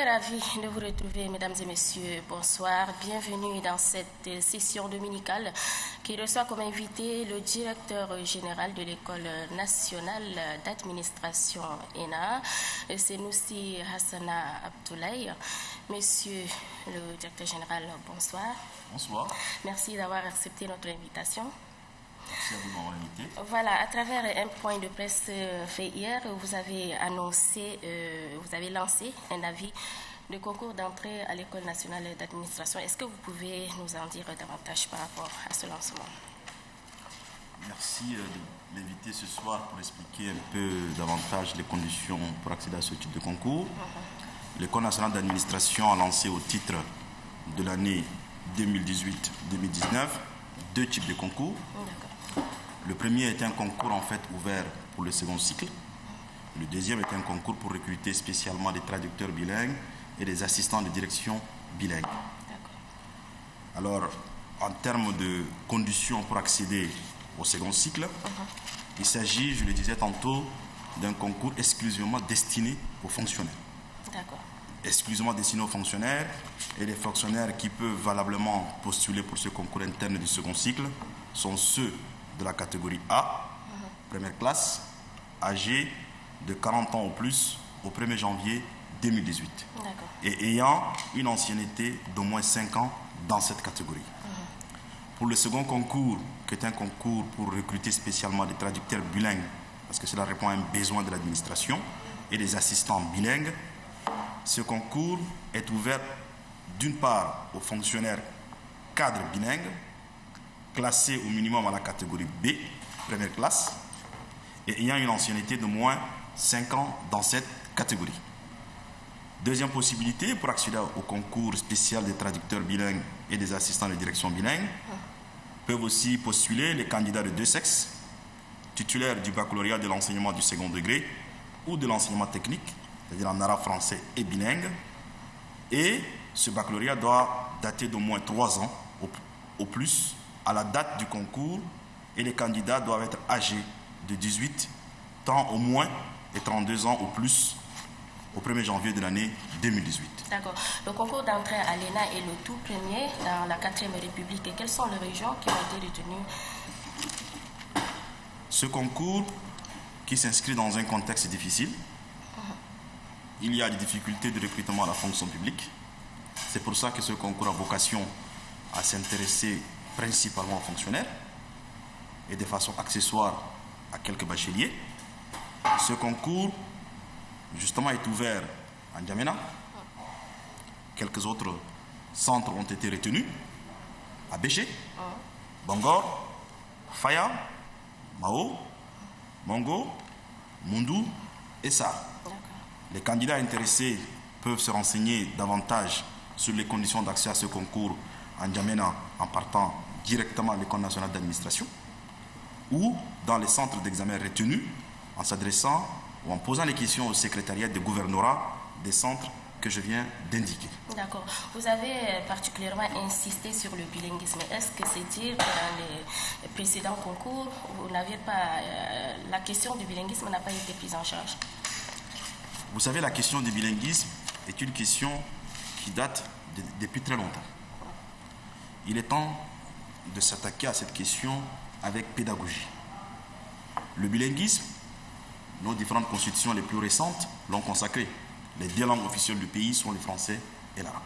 très ravie de vous retrouver, mesdames et messieurs. Bonsoir. Bienvenue dans cette session dominicale qui reçoit comme invité le directeur général de l'École nationale d'administration ENA, Senoussi Hassana Abdoulaye. Monsieur le directeur général, bonsoir. Bonsoir. Merci d'avoir accepté notre invitation. Merci à vous de m'avoir invité. Voilà, à travers un point de presse fait hier, vous avez annoncé, vous avez lancé un avis de concours d'entrée à l'École nationale d'administration. Est-ce que vous pouvez nous en dire davantage par rapport à ce lancement? Merci de m'inviter ce soir pour expliquer un peu davantage les conditions pour accéder à ce type de concours. L'École nationale d'administration a lancé au titre de l'année 2018-2019 deux types de concours. Le premier est un concours en fait ouvert pour le second cycle. Le deuxième est un concours pour recruter spécialement des traducteurs bilingues et des assistants de direction bilingues. Alors, en termes de conditions pour accéder au second cycle, il s'agit, je le disais tantôt, d'un concours exclusivement destiné aux fonctionnaires. Exclusivement destiné aux fonctionnaires, et les fonctionnaires qui peuvent valablement postuler pour ce concours interne du second cycle sont ceux de la catégorie A, première classe, âgés de 40 ans ou plus au 1er janvier 2018 et ayant une ancienneté d'au moins 5 ans dans cette catégorie. Pour le second concours, qui est un concours pour recruter spécialement des traducteurs bilingues, parce que cela répond à un besoin de l'administration, et des assistants bilingues, ce concours est ouvert d'une part aux fonctionnaires cadres bilingues, classés au minimum à la catégorie B, première classe, et ayant une ancienneté de moins 5 ans dans cette catégorie. Deuxième possibilité, pour accéder au concours spécial des traducteurs bilingues et des assistants de direction bilingues, peuvent aussi postuler les candidats de deux sexes, titulaires du baccalauréat de l'enseignement du second degré ou de l'enseignement technique, c'est-à-dire en arabe, français et bilingue, et ce baccalauréat doit dater d'au moins 3 ans au plus à la date du concours, et les candidats doivent être âgés de 18 ans au moins et 32 ans au plus au 1er janvier de l'année 2018. D'accord. Le concours d'entrée à l'ENA est le tout premier dans la 4e République. Et quelles sont les régions qui ont été retenues? Ce concours, qui s'inscrit dans un contexte difficile, il y a des difficultés de recrutement à la fonction publique. C'est pour ça que ce concours a vocation à s'intéresser principalement aux fonctionnaires et de façon accessoire à quelques bacheliers. Ce concours, justement, est ouvert à N'Djamena. Quelques autres centres ont été retenus à Béché, Bangor, Faya, Mao, Mongo, Mundu et Sa. Les candidats intéressés peuvent se renseigner davantage sur les conditions d'accès à ce concours en N'Djamena en partant directement à l'École nationale d'administration ou dans les centres d'examen retenus en s'adressant ou en posant les questions au secrétariat de gouvernorat des centres que je viens d'indiquer. D'accord. Vous avez particulièrement insisté sur le bilinguisme. Est-ce que c'est dire que dans les précédents concours, vous n'aviez pas la question du bilinguisme n'a pas été prise en charge? Vous savez, la question du bilinguisme est une question qui date depuis très longtemps. Il est temps de s'attaquer à cette question avec pédagogie. Le bilinguisme, nos différentes constitutions les plus récentes l'ont consacré. Les deux langues officielles du pays sont le français et l'arabe.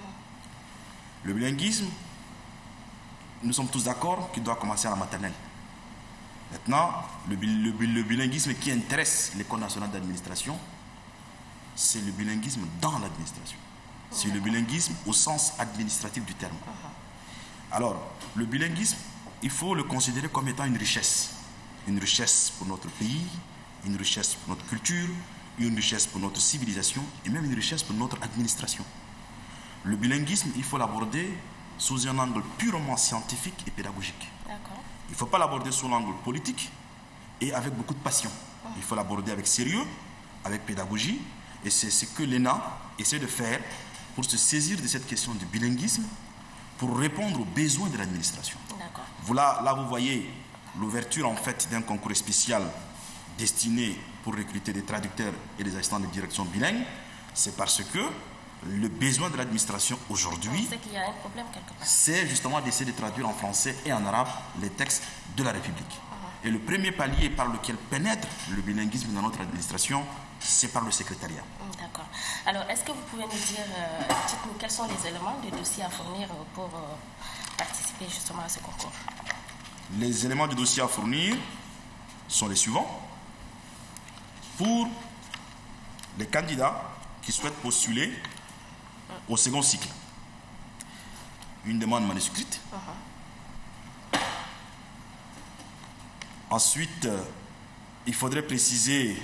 Le bilinguisme, nous sommes tous d'accord qu'il doit commencer à la maternelle. Maintenant, le bilinguisme qui intéresse l'École nationale d'administration, c'est le bilinguisme dans l'administration. C'est le bilinguisme au sens administratif du terme. Alors, le bilinguisme, il faut le considérer comme étant une richesse. Une richesse pour notre pays, une richesse pour notre culture, une richesse pour notre civilisation et même une richesse pour notre administration. Le bilinguisme, il faut l'aborder sous un angle purement scientifique et pédagogique. Il ne faut pas l'aborder sous l'angle politique et avec beaucoup de passion. Il faut l'aborder avec sérieux, avec pédagogie, et c'est ce que l'ENA essaie de faire pour se saisir de cette question du bilinguisme, pour répondre aux besoins de l'administration. Là, vous voyez l'ouverture en fait d'un concours spécial destiné pour recruter des traducteurs et des assistants de direction bilingues. C'est parce que le besoin de l'administration aujourd'hui, c'est qu'il y a un problème quelque part. C'est justement d'essayer de traduire en français et en arabe les textes de la République. Et le premier palier par lequel pénètre le bilinguisme dans notre administration, c'est par le secrétariat. D'accord. Alors, est-ce que vous pouvez nous dire, dites-nous quels sont les éléments de dossier à fournir pour participer justement à ce concours? Les éléments du dossier à fournir sont les suivants. Pour les candidats qui souhaitent postuler au second cycle, une demande manuscrite. Ensuite, il faudrait préciser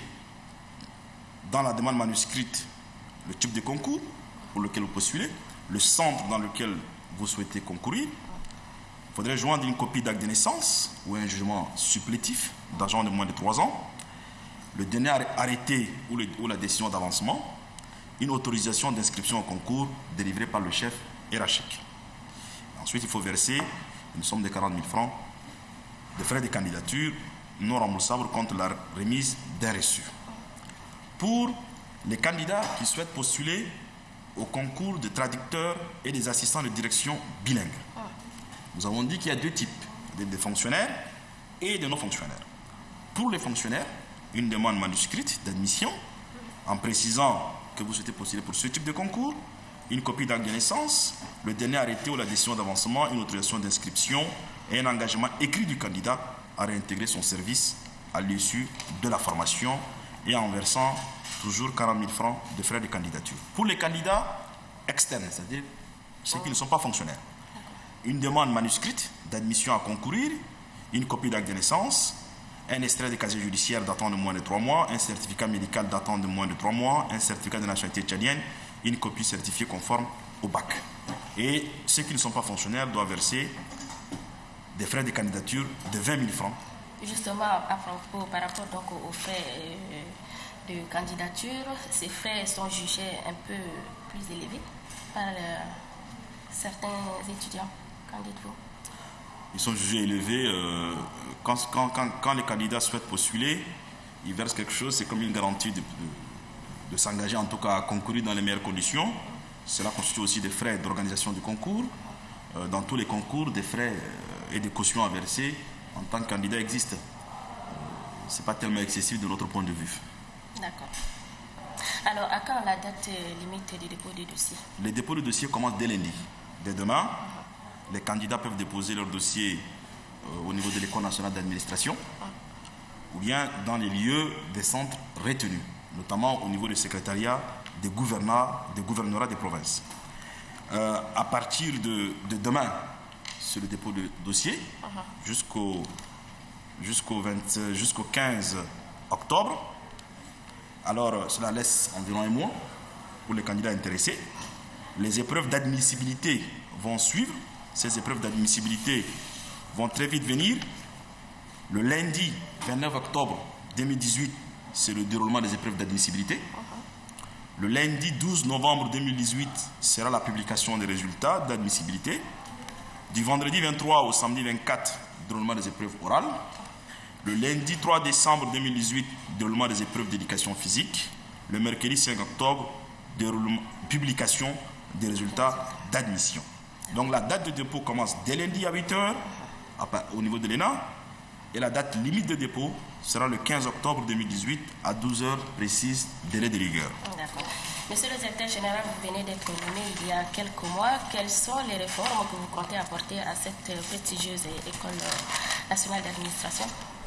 dans la demande manuscrite le type de concours pour lequel vous postulez, le centre dans lequel vous souhaitez concourir. Il faudrait joindre une copie d'acte de naissance ou un jugement supplétif d'agent de moins de 3 ans, le dernier arrêté ou la décision d'avancement, une autorisation d'inscription au concours délivrée par le chef hiérarchique. Ensuite, il faut verser une somme de 40 000 francs de frais de candidature non remboursables contre la remise d'un reçu. Pour les candidats qui souhaitent postuler au concours de traducteurs et des assistants de direction bilingues, nous avons dit qu'il y a 2 types, des fonctionnaires et des non-fonctionnaires. Pour les fonctionnaires, une demande manuscrite d'admission en précisant que vous souhaitez postuler pour ce type de concours, une copie d'acte de naissance, le dernier arrêté ou la décision d'avancement, une autorisation d'inscription et un engagement écrit du candidat à réintégrer son service à l'issue de la formation et en versant toujours 40 000 francs de frais de candidature. Pour les candidats externes, c'est-à-dire ceux qui ne sont pas fonctionnaires, une demande manuscrite d'admission à concourir, une copie d'acte de naissance, un extrait de casier judiciaire datant de moins de 3 mois, un certificat médical datant de moins de 3 mois, un certificat de nationalité tchadienne, une copie certifiée conforme au bac. Et ceux qui ne sont pas fonctionnaires doivent verser des frais de candidature de 20 000 francs. Justement, à propos, par rapport donc aux frais de candidature, ces frais sont jugés un peu plus élevés par certains étudiants. Qu'en dites-vous? Ils sont jugés élevés. Quand les candidats souhaitent postuler, ils versent quelque chose, c'est comme une garantie de s'engager en tout cas à concourir dans les meilleures conditions. Cela constitue aussi des frais d'organisation du concours. Dans tous les concours, des frais et des cautions à verser en tant que candidat existent. Ce n'est pas tellement excessif de notre point de vue. D'accord. Alors, à quand la date limite du dépôt du dossier? Les dépôts de dossier commencent dès lundi. Dès demain, les candidats peuvent déposer leur dossier au niveau de l'École nationale d'administration ou bien dans les lieux des centres retenus, notamment au niveau du secrétariat des gouvernorats des provinces. À partir de demain, c'est le dépôt de dossier jusqu'au 15 octobre. Alors, cela laisse environ 1 mois pour les candidats intéressés. Les épreuves d'admissibilité vont suivre. Ces épreuves d'admissibilité vont très vite venir. Le lundi 29 octobre 2018, c'est le déroulement des épreuves d'admissibilité. Le lundi 12 novembre 2018 sera la publication des résultats d'admissibilité. Du vendredi 23 au samedi 24, déroulement des épreuves orales. Le lundi 3 décembre 2018, déroulement des épreuves d'éducation physique. Le mercredi 5 octobre, publication des résultats d'admission. Donc la date de dépôt commence dès lundi à 8h au niveau de l'ENA. Et la date limite de dépôt sera le 15 octobre 2018 à 12h précise, délai de rigueur. D'accord. Monsieur le directeur général, vous venez d'être nommé il y a quelques mois. Quelles sont les réformes que vous comptez apporter à cette prestigieuse école nationale d'administration?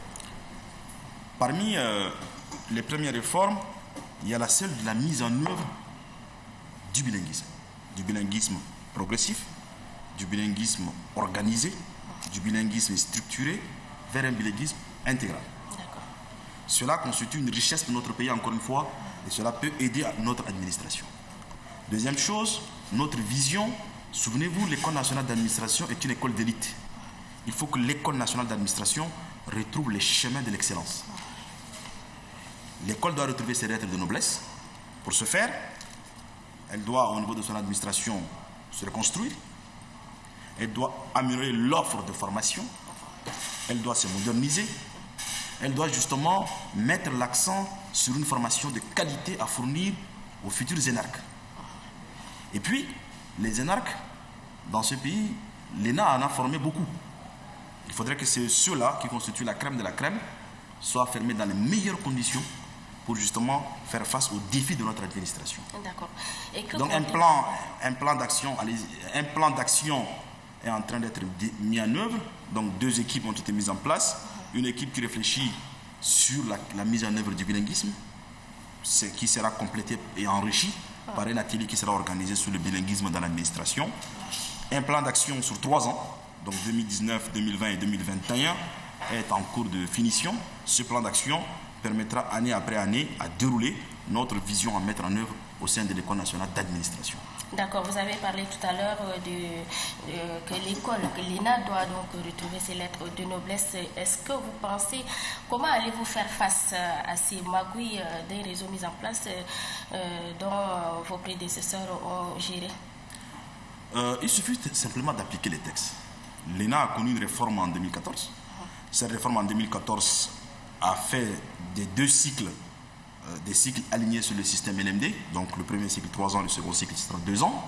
Parmi les premières réformes, il y a celle de la mise en œuvre du bilinguisme progressif, du bilinguisme organisé, du bilinguisme structuré vers un bilinguisme intégral. Cela constitue une richesse de notre pays, encore une fois, et cela peut aider à notre administration. Deuxième chose, notre vision. Souvenez-vous, l'École nationale d'administration est une école d'élite. Il faut que l'École nationale d'administration retrouve les chemins de l'excellence. L'école doit retrouver ses lettres de noblesse. Pour ce faire, elle doit, au niveau de son administration, se reconstruire. Elle doit améliorer l'offre de formation. Elle doit se moderniser. Elle doit justement mettre l'accent sur une formation de qualité à fournir aux futurs énarques. Et puis, les énarques, dans ce pays, l'ENA en a formé beaucoup. Il faudrait que ceux-là, qui constituent la crème de la crème, soient formés dans les meilleures conditions pour justement faire face aux défis de notre administration. D'accord. Donc un plan d'action est en train d'être mis en œuvre. Donc 2 équipes ont été mises en place. Une équipe qui réfléchit sur la mise en œuvre du bilinguisme, qui sera complétée et enrichie par un atelier qui sera organisé sur le bilinguisme dans l'administration. Un plan d'action sur 3 ans, donc 2019, 2020 et 2021, est en cours de finition. Ce plan d'action permettra année après année à dérouler notre vision à mettre en œuvre au sein de l'École nationale d'administration. D'accord, vous avez parlé tout à l'heure que l'école, que l'ENA doit donc retrouver ses lettres de noblesse. Est-ce que vous pensez, comment allez-vous faire face à ces magouilles des réseaux mis en place dont vos prédécesseurs ont géré? Il suffit simplement d'appliquer les textes. L'ENA a connu une réforme en 2014. Cette réforme en 2014 a fait des 2 cycles, des cycles alignés sur le système LMD. Donc le premier cycle 3 ans, le second cycle sera 2 ans.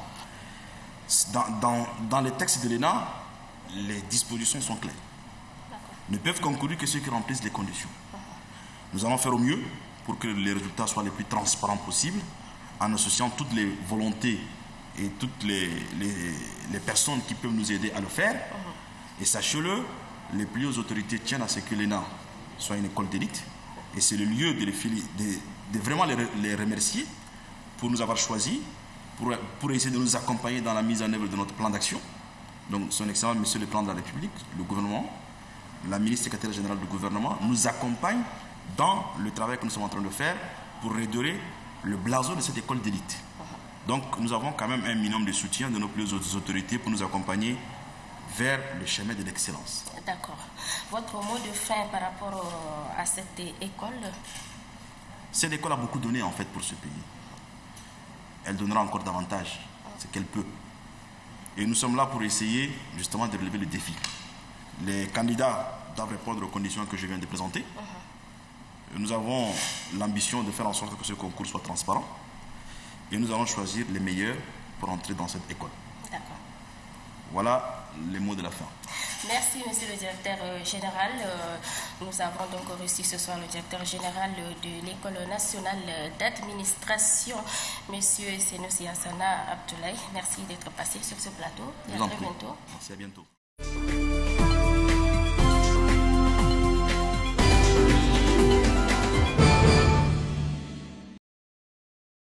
Dans les textes de l'ENA, les dispositions sont claires. Ne peuvent concourir que ceux qui remplissent les conditions. Nous allons faire au mieux pour que les résultats soient les plus transparents possibles, en associant toutes les volontés et toutes les personnes qui peuvent nous aider à le faire. Et sachez-le, les plus hautes autorités tiennent à ce que l'ENA soit une école d'élite. Et c'est le lieu de vraiment les remercier pour nous avoir choisis, pour essayer de nous accompagner dans la mise en œuvre de notre plan d'action. Donc, son Excellence, Monsieur le Président de la République, le gouvernement, la ministre secrétaire générale du gouvernement nous accompagne dans le travail que nous sommes en train de faire pour redorer le blason de cette école d'élite. Donc, nous avons quand même un minimum de soutien de nos plus hautes autorités pour nous accompagner vers le chemin de l'excellence. D'accord. Votre mot de fin par rapport à cette école? Cette école a beaucoup donné en fait pour ce pays. Elle donnera encore davantage ce qu'elle peut. Et nous sommes là pour essayer justement de relever le défi. Les candidats doivent répondre aux conditions que je viens de présenter. Nous avons l'ambition de faire en sorte que ce concours soit transparent. Et nous allons choisir les meilleurs pour entrer dans cette école. D'accord. Voilà les mots de la fin. Merci, monsieur le directeur général. Nous avons donc reçu ce soir le directeur général de l'École nationale d'administration, monsieur Senoussi Hassana Abdoulaye. Merci d'être passé sur ce plateau. Et à très bientôt. Merci, à bientôt.